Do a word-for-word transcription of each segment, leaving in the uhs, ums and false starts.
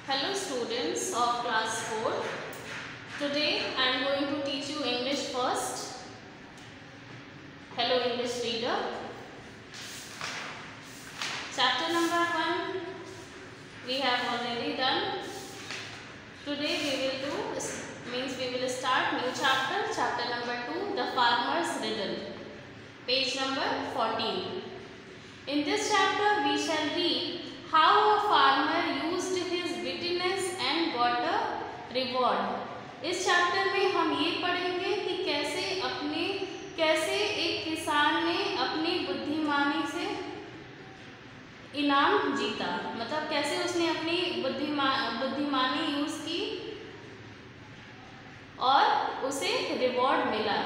Hello students of class four. Today I am going to teach you English first. Hello English reader. Chapter number one we have already done. Today we will do means we will start new chapter. Chapter number two, the farmer's riddle. Page number fourteen. In this chapter we shall read how a farmer used his wittiness and got a reward. इस chapter में हम ये पढ़ेंगे कि कैसे अपने कैसे एक किसान ने अपनी बुद्धिमानी से इनाम जीता, मतलब कैसे उसने अपनी बुद्धिमा बुद्धिमानी यूज की और उसे रिवॉर्ड मिला.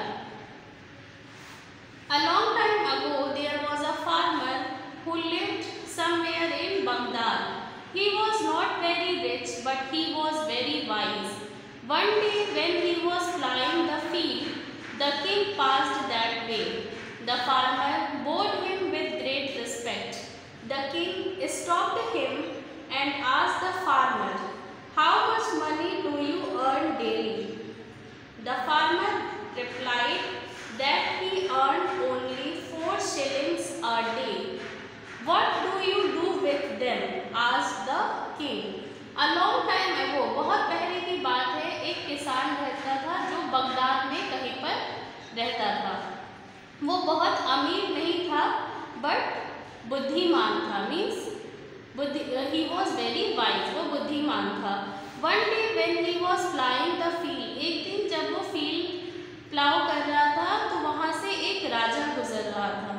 A long time ago there was a farmer who lived somewhere in Baghdad. He was not very rich, but he was very wise. One day when he was ploughing the field, the king passed that way. The farmer bowed him with great respect. The king stopped him and asked the farmer, "How much money do you earn daily?" The farmer replied that he earned only four shillings a day. "What do you do with them?" asked the king. A long time ago, बहुत पहले की बात है, एक किसान रहता था जो बगदाद में कहीं पर रहता था. वो बहुत अमीर नहीं था बट बुद्धिमान था. मीन्स बुद्धि ही वॉज वेरी वाइज, वो बुद्धिमान था. One day when he was ploughing the field, एक दिन जब वो फील्ड प्लाउ कर रहा था तो वहाँ से एक राजा गुजर रहा था.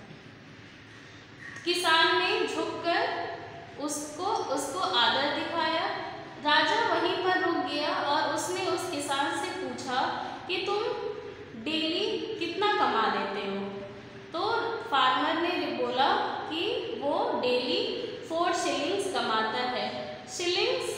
किसान ने झुककर उसको उसको आदर दिखाया. राजा वहीं पर रुक गया और उसने उस किसान से पूछा कि तुम डेली कितना कमा लेते हो. तो फार्मर ने बोला कि वो डेली फोर शिलिंग्स कमाता है. शिलिंग्स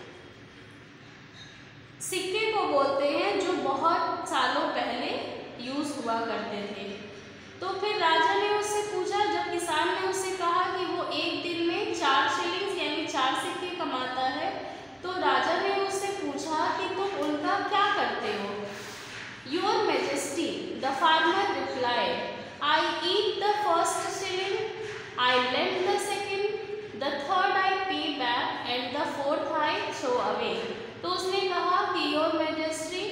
सिक्के को बोलते हैं जो बहुत सालों पहले यूज हुआ करते थे. तो फिर राजा ने उससे पूछा, जब किसान ने उससे कहा कि वो एक दिन में चार शिलिंग्स यानी चार सिक्के कमाता है, तो राजा ने उससे पूछा कि तुम उनका क्या करते हो. Your majesty, the farmer replied, I eat the first shilling, I lend the second, the third I pay back and the fourth I throw away. तो उसने कहा कि योर मैजेस्टी,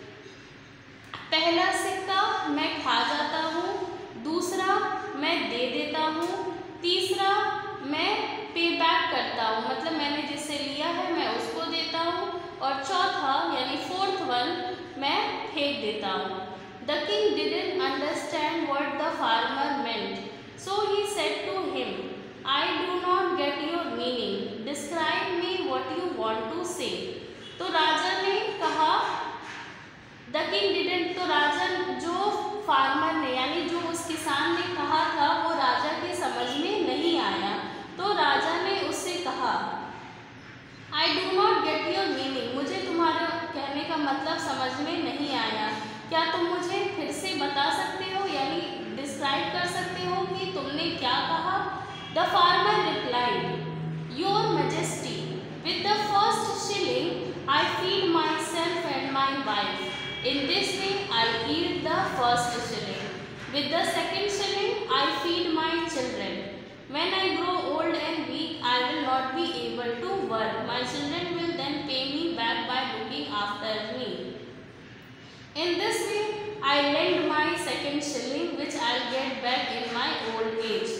पहला सिक्का मैं खा जाता हूँ, दूसरा मैं दे देता हूँ, तीसरा मैं पे बैक करता हूँ, मतलब मैंने जिससे लिया है मैं उसको देता हूँ, और चौथा यानी फोर्थ वन मैं फेंक देता हूँ. The king didn't understand what the farmer meant, so he said to him, I do not get your meaning, describe me what you want to say. तो राजा ने कहा, द किंग डिडंट, तो राजा जो farmer ने यानी जो उस किसान ने कहा था वो राजा के समझ में नहीं आया. तो राजा ने उससे कहा, I do not get your meaning, मुझे तुम्हारे कहने का मतलब समझ में नहीं आया, क्या तुम मुझे फिर से बता सकते हो यानी डिस्क्राइब कर सकते हो कि तुमने क्या कहा. The farmer replied, your majesty, with the first shilling I feed myself and my wife. In this way, I eat the first shilling. With the second shilling, I feed my children. When I grow old and weak, I will not be able to work. My children will then pay me back by looking after me. In this way, I lend my second shilling, which I'll get back in my old age.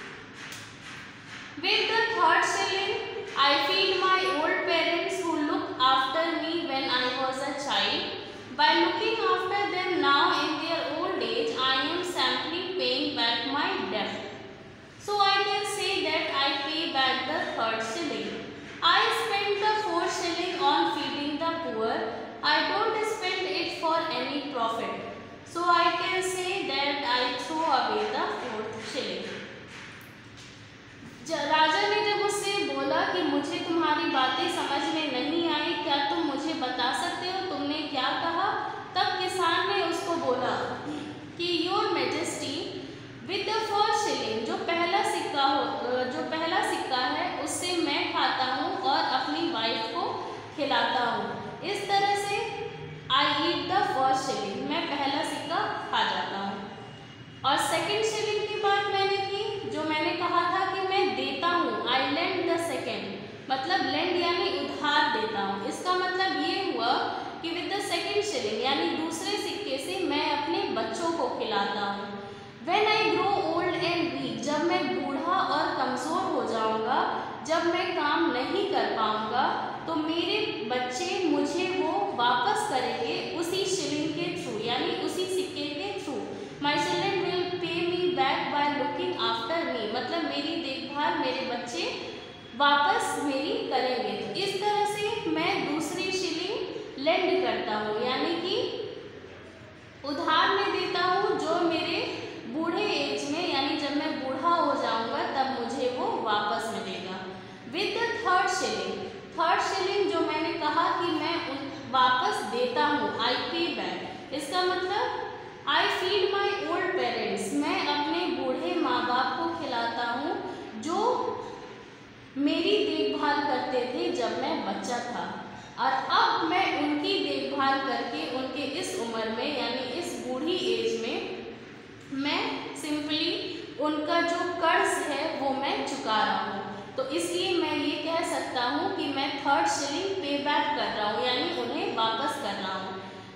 With the third shilling, I feed my old parents who looked after me when I was a child. By looking after them now in their old age, I am simply paying back my debt. So I can say that I pay back the third shilling. I spend the fourth shilling on feeding the poor. I don't spend it for any profit. So I can say that I throw away the fourth shilling. राजा ने जब उससे बोला कि मुझे तुम्हारी बातें समझ में नहीं आई, क्या तुम मुझे बता सकते हो तुमने क्या कहा. तब किसान ने उसको बोला कि your majesty, with the first shilling, जो पहला सिक्का हो जो पहला सिक्का है उससे मैं खाता हूँ और अपनी वाइफ सेकेंड शिलिंग की बात मैंने की, जो मैंने कहा था कि मैं देता हूँ, आई लेंड द सेकेंड, मतलब लेंड यानी उधार देता हूँ। इसका मतलब ये हुआ कि विद द सेकेंड शिलिंग यानी दूसरे सिक्के से मैं अपने बच्चों को खिलाता हूँ। When I grow old and weak, जब मैं बूढ़ा और कमज़ोर हो जाऊँगा, जब मैं काम नहीं कर पाऊँगा, तो मेरे बच्चे मुझे वो वापस करेंगे उसी शिलिंग के थ्रू, यानी उसी सिक्के के through. My children will pay me back by looking after me, मतलब मेरी देखभाल मेरे बच्चे वापस मेरी करेंगे। तो इस तरह से मैं दूसरी शिलिंग लेंड करता हूँ, यानी कि उधार में देता हूँ, जो मेरे बूढ़े एज में यानी जब मैं बूढ़ा हो जाऊँगा तब मुझे वो वापस मिलेगा। With the third shilling, third shilling जो मैंने कहा कि मैं वापस देता हूँ, आई पे बैक, इसका मतलब I feed my old parents, मैं अपने बूढ़े माँ बाप को खिलाता हूँ जो मेरी देखभाल करते थे जब मैं बच्चा था, और अब मैं उनकी देखभाल करके उनके इस उम्र में यानी इस बूढ़ी एज में मैं सिंपली उनका जो कर्ज है वो मैं चुका रहा हूँ। तो इसलिए मैं ये कह सकता हूँ कि मैं थर्ड शिलिंग पे बैक कर रहा हूँ, यानी उन्हें वापस कर रहा हूँ।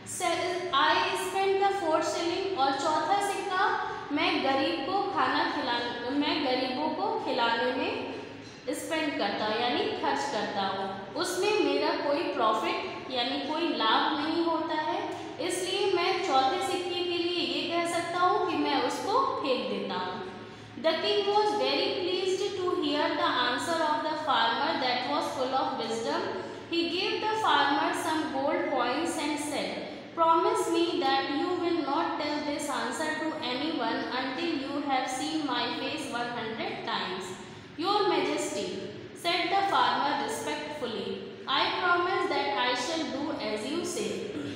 I spend the fourth shilling, और चौथा सिक्का मैं गरीब को खाना खिलाने मैं गरीबों को खिलाने में स्पेंड करता हूँ, यानी खर्च करता हूँ। उसमें मेरा कोई प्रॉफिट यानी कोई लाभ नहीं होता है, इसलिए मैं चौथे सिक्के के लिए ये कह सकता हूँ कि मैं उसको फेंक देता हूँ। The king was very pleased to hear the answer of the farmer that was full of wisdom. He gave the farmer some gold coins and said, promise me that you will not tell this answer to anyone until you have seen my face one hundred times. Your Majesty, said the farmer respectfully, I promise that I shall do as you say.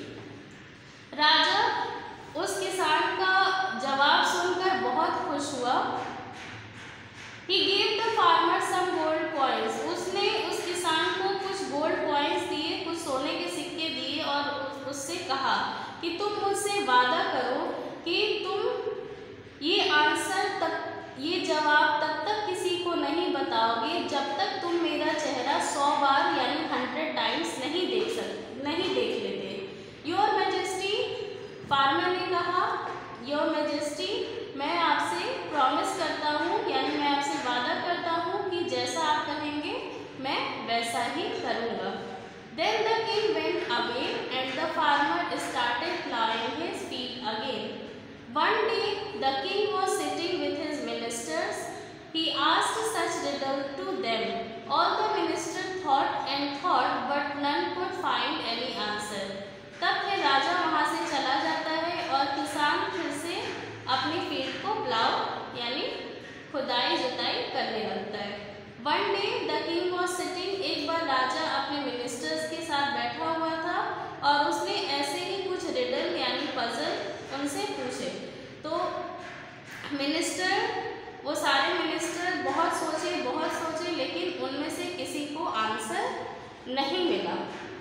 राजा उस किसान का जवाब सुनकर बहुत खुश हुआ। He gave the farmer some gold coins. उसने उस किसान को कुछ गोल्ड कॉइन्स दिए, कुछ सोने के सिक्के दिए और उससे कहा कि तुम मुझसे वादा करो कि तुम ये आंसर तक ये जवाब तब तक किसी को नहीं बताओगे जब तक तुम मेरा चेहरा सौ बार यानी हंड्रेड टाइम्स नहीं देख सक नहीं देख लेते। योर मैजेस्टी, फार्मर ने कहा, योर मैजेस्टी, मैं आपसे प्रॉमिस करता हूँ यानी मैं आपसे वादा करता हूँ कि जैसा आप कहेंगे मैं वैसा ही करूँगा। Then the king went away and the farmer started plowing his field again. One day the king was sitting with his ministers. He asked such riddle to them. All the ministers thought and thought, but none could find any answer. तब फिर राजा वहाँ से चला जाता है और किसान फिर से अपनी फील्ड को प्लाव यानी खुदाई जुताई करने लगता है। One day the king was sitting, एक बार राजा अपने मिनिस्टर्स के साथ बैठा हुआ था और उसने ऐसे ही कुछ रिडल यानी पजल उनसे पूछे। तो मिनिस्टर वो सारे मिनिस्टर बहुत सोचे बहुत सोचे लेकिन उनमें से किसी को आंसर नहीं मिला।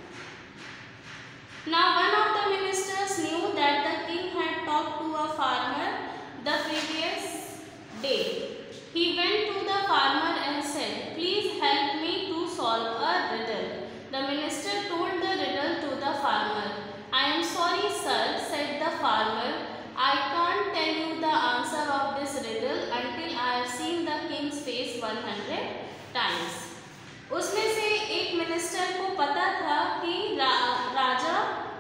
Now one of the ministers knew that the king had talked to a farmer the previous day. He went to the farmer and said, "Please help me to solve a riddle." The minister told the riddle to the farmer. "I am sorry, sir," said the farmer. "I can't tell you the answer of this riddle until I have seen the king's face one hundred times." उसमें से एक minister को पता था कि रा, राजा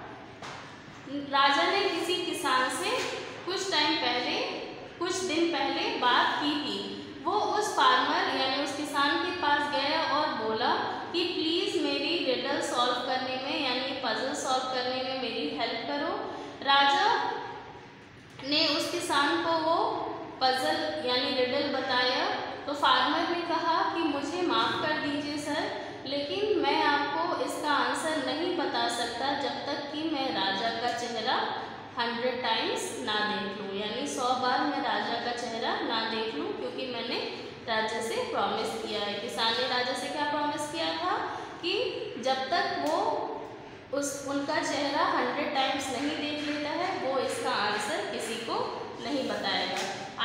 राजा ने किसी किसान से कुछ टाइम पहले कुछ दिन पहले बात की थी। वो उस फार्मर यानी उस किसान के पास गया और बोला कि प्लीज़ मेरी रिडल सॉल्व करने में यानी पजल सॉल्व करने में मेरी हेल्प करो। राजा ने उस किसान को वो पजल यानी रिडल बताया तो फार्मर ने कहा कि मुझे माफ़ कर दीजिए सर, लेकिन मैं आपको इसका आंसर नहीं बता सकता जब तक कि मैं राजा का चेहरा हंड्रेड टाइम्स ना देख लूँ, यानी सौ बार मैं राजा का चेहरा ना देख लूँ, क्योंकि मैंने राजा से प्रॉमिस किया है। किसान ने राजा से क्या प्रॉमिस किया था कि जब तक वो उस उनका चेहरा हंड्रेड टाइम्स नहीं देख लेता है वो इसका आंसर किसी को नहीं बताएगा।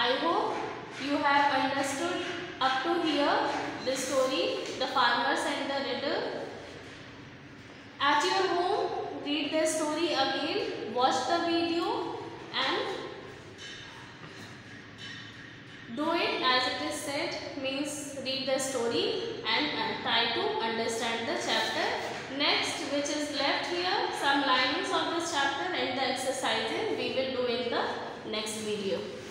understood up to here the story, the farmers and the riddle. At your home, read the story again, watch the video and do it as it is said, means read the story and uh, try to understand the chapter. Next, which is left here, some linings of this chapter and the exercises we will do in the next video.